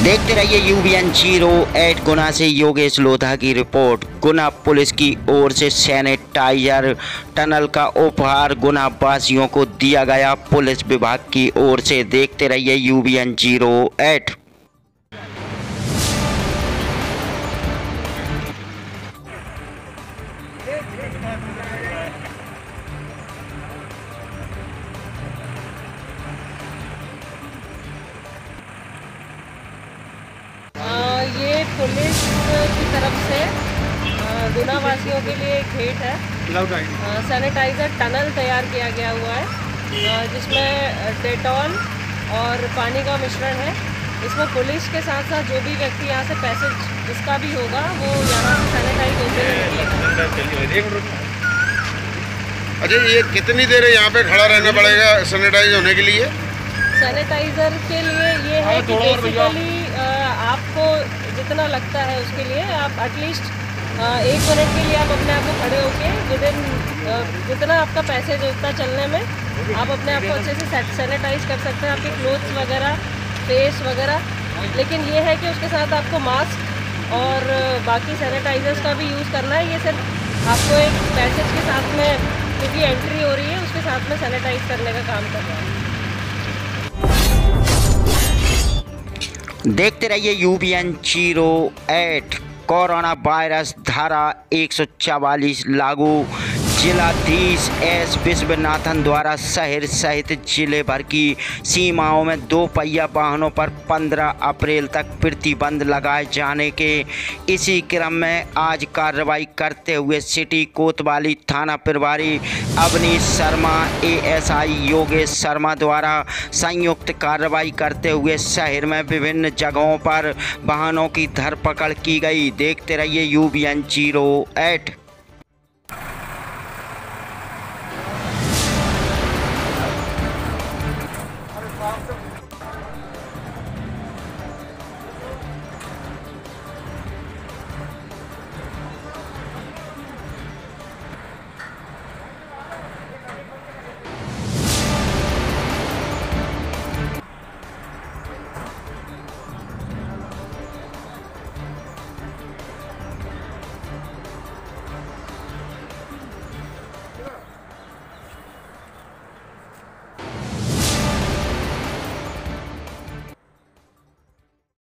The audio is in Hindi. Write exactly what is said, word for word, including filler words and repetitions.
देखते रहिए U V N zero eight गुना से योगेश लोधा की रिपोर्ट। गुना पुलिस की ओर से सैनिटाइजर टनल का उपहार गुना वासियों को दिया गया पुलिस विभाग की ओर से। देखते रहिए U V N zero eight. ये पुलिस की तरफ से गुना वासियों के लिए एक भेंट है। सैनिटाइज़र टनल तैयार किया गया हुआ है जिसमें डेटॉल और पानी का मिश्रण है। इसमें पुलिस के साथ साथ जो भी व्यक्ति यहाँ से पैसेज जिसका भी होगा वो यहाँ से सैनिटाइज होते हुए। अच्छा, ये कितनी देर यहाँ पे खड़ा रहना पड़ेगा सैनिटाइज होने के लिए? सैनिटाइज़र के लिए ये है कि बेसिकली आपको जितना लगता है उसके लिए आप एटलीस्ट एक मिनट के लिए आप अपने आप को खड़े होके विद इन जितना आपका पैसेज होता चलने में आप अपने आप को अच्छे से सैनिटाइज कर सकते हैं, आपके क्लोथ्स वगैरह, फेस वगैरह। लेकिन ये है कि उसके साथ आपको मास्क और बाकी सैनिटाइजर्स का भी यूज़ करना है। ये सिर्फ आपको एक पैसेज के साथ में क्योंकि एंट्री हो रही है उसके साथ में सैनिटाइज करने का काम कर रहा है। देखते रहिए U V N zero eight. Corona virus धारा एक सौ चवालीस लागू। जिलाधीश एस विश्वनाथन द्वारा शहर सहित जिले भर की सीमाओं में दो पहिया वाहनों पर पंद्रह अप्रैल तक प्रतिबंध लगाए जाने के इसी क्रम में आज कार्रवाई करते हुए सिटी कोतवाली थाना प्रभारी Avnish Sharma, A S I Yogesh Sharma द्वारा संयुक्त कार्रवाई करते हुए शहर में विभिन्न जगहों पर वाहनों की धरपकड़ की गई। देखते रहिए U V N zero eight.